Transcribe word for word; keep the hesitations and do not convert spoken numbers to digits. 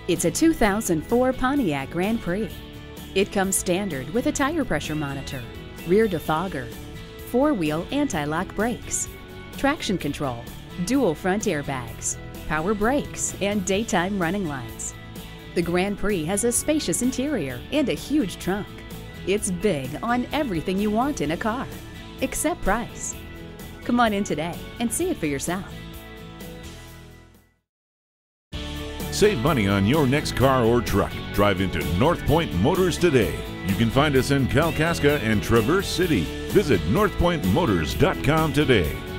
It's a two thousand four Pontiac Grand Prix. It comes standard with a tire pressure monitor, rear defogger, four-wheel anti-lock brakes, traction control, dual front airbags, power brakes, and daytime running lights. The Grand Prix has a spacious interior and a huge trunk. It's big on everything you want in a car, except price. Come on in today and see it for yourself. Save money on your next car or truck. Drive into North Point Motors today. You can find us in Kalkaska and Traverse City. Visit north point motors dot com today.